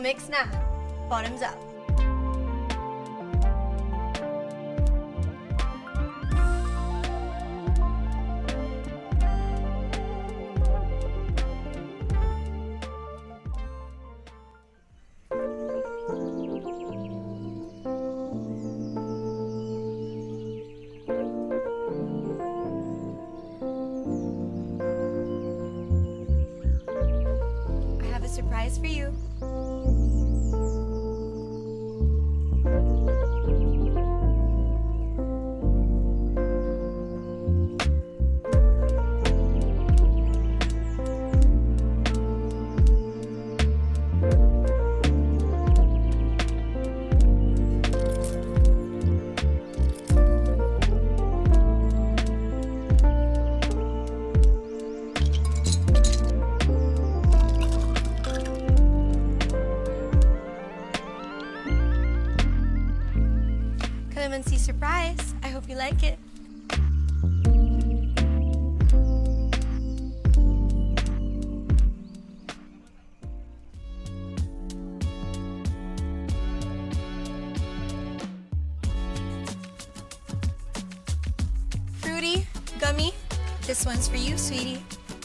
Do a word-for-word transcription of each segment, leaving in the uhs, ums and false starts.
mix na. Bottoms up. I have a surprise for you. Clemency surprise. I hope you like it. Fruity, gummy. This one's for you, sweetie.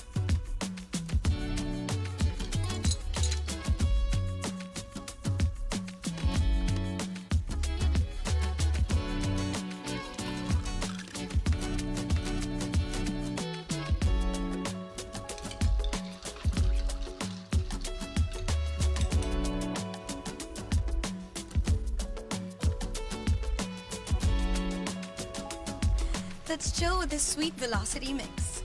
Let's chill with this sweet velocity mix.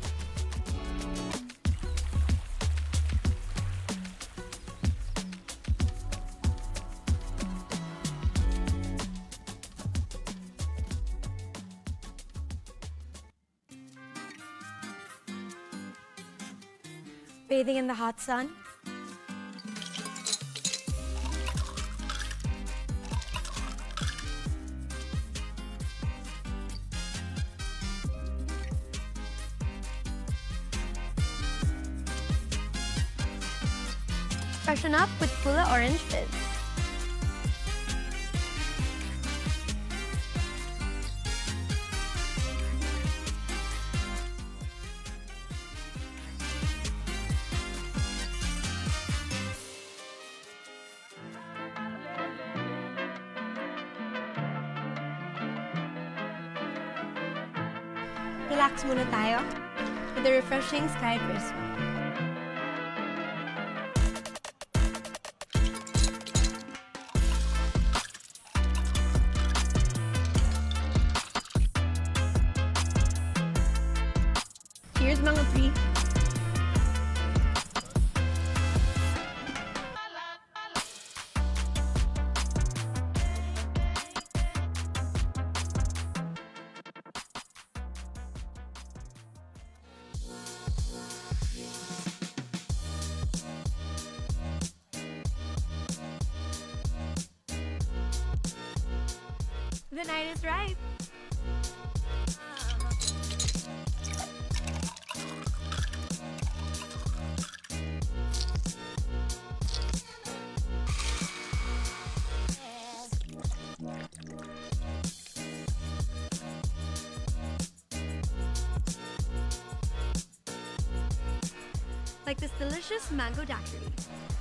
Bathing in the hot sun. Freshen up with Pula Orange Fizz. Relax muna tayo with the refreshing Sky Pressman. Cheers mga pre! The night is ripe! Like this delicious mango daiquiri.